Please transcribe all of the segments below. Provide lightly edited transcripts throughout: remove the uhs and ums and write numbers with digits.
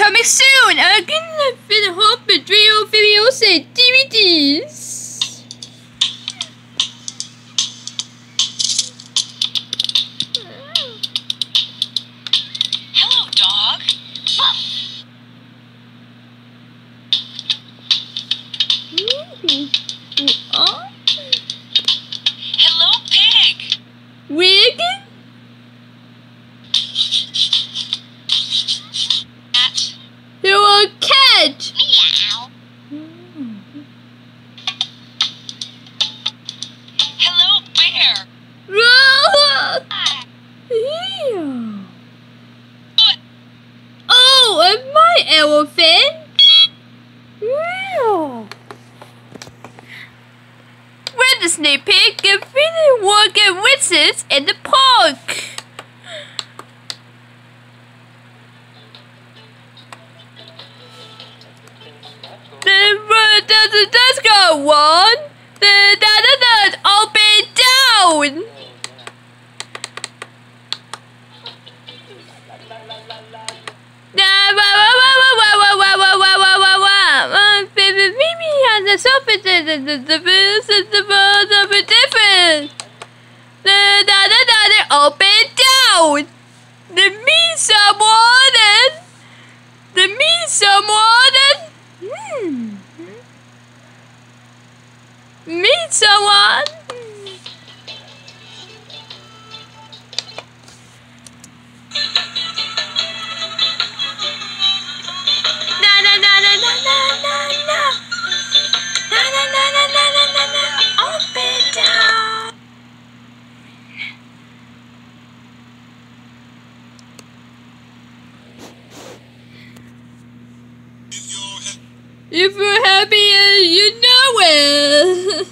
coming soon. I'm gonna fit a whole video videos and DVDs. Hello, dog. Oh. Hello, pig. Wig? Cat. Hello, cat. Meow. Hello, bear. Oh, and my elephant. We're the sneak peek and really walk and witches in the park. Let's go one. Open down. Mimi has a sofa. The different. Open down. The me someone. The me someone. Meet someone. Na na na na na na na na. Na na na na na na na na. Open down. If you're happy and you know it.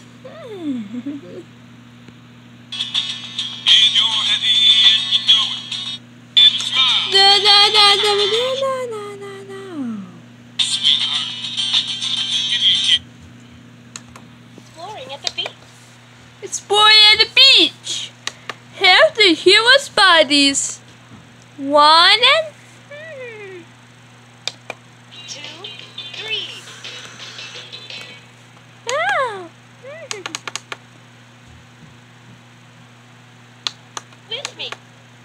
Exploring at the beach. Exploring at the beach. Have the hero's bodies. 1 and 2, 3. oh. With me.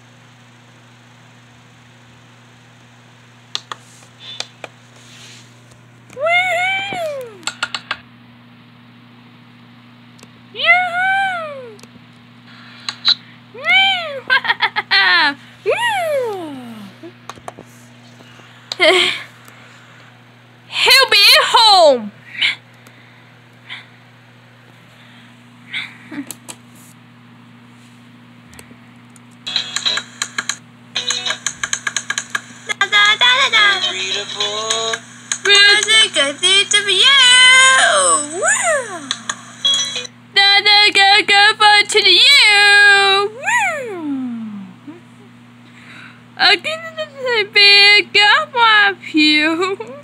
He'll be at home. Read a book. Music, I think of you. Woo! Go to the you. Woo! I'm gonna pick up you.